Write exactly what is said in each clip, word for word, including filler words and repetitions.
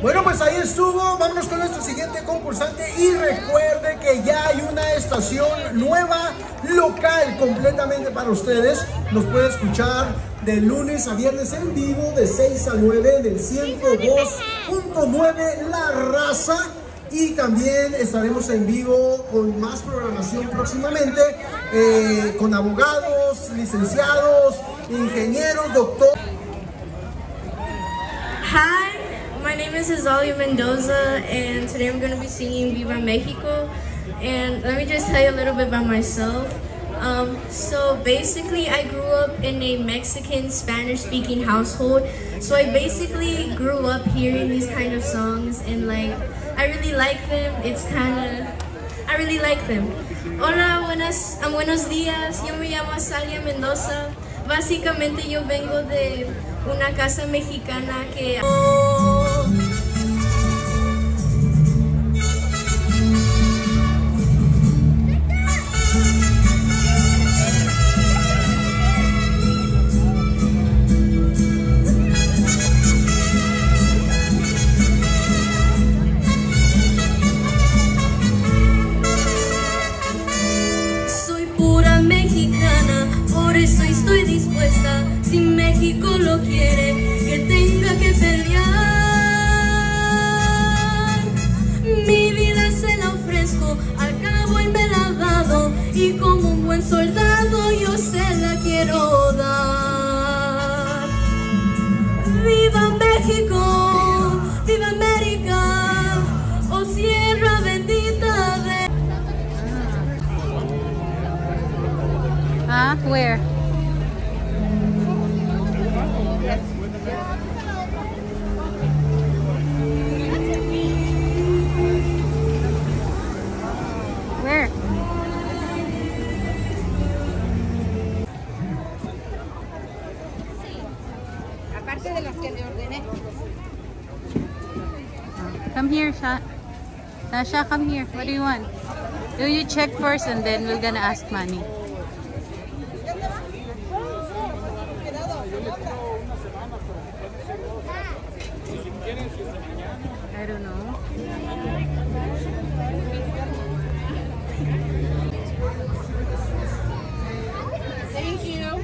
Bueno, pues ahí estuvo. Vámonos con nuestro siguiente concursante. Y recuerde que ya hay una estación nueva, local, completamente para ustedes. Nos puede escuchar de lunes a viernes en vivo, de seis a nueve, del ciento dos punto nueve La Raza. Y también estaremos en vivo con más programación próximamente, eh, con abogados, licenciados, ingenieros, doctores. Hi, my name is Azalia Mendoza, and today I'm going to be singing Viva Mexico. And let me just tell you a little bit about myself. Um, so basically, I grew up in a Mexican Spanish-speaking household. So I basically grew up hearing these kind of songs, and like, I really like them. It's kind of, I really like them. Hola, buenas, uh, buenos días. Yo me llamo Azalia Mendoza. Básicamente yo vengo de una casa mexicana que... Estoy dispuesta, si México lo quiere, que tenga que pelear. Mi vida se la ofrezco, al cabo y me la ha dado, y como un buen soldado yo se la quiero dar. ¡Viva México! ¡Viva América! ¡Oh sierra bendita de... Ah, where? Where? Aparte de las que le ordené. Come here, Sha. Sasha, come here. What do you want? Do you check first and then we're gonna ask money. I don't know. Thank you.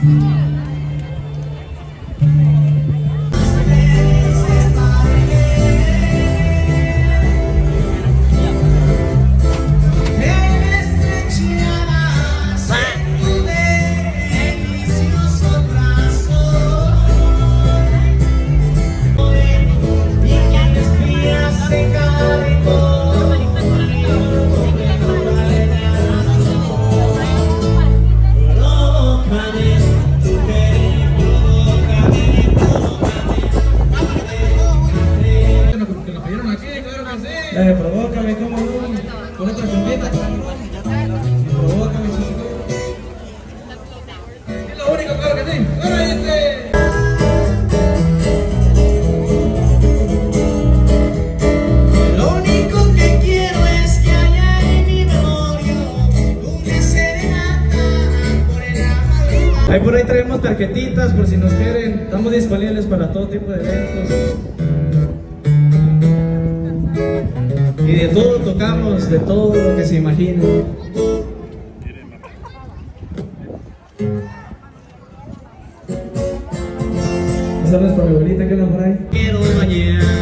Eh, provócame, ¿cómo no? Con otra trompeta. Provócame, sí. Es lo único, claro que sí. ¡Ahora este! Lo único que quiero es que haya en mi memoria una serenata por el amor. Ahí por ahí traemos tarjetitas por si nos quieren. Estamos disponibles para todo tipo de eventos. Y de todo tocamos, de todo lo que se imaginen. ¿Sabes para mi abuelita que anda por ahí? Quiero mañana.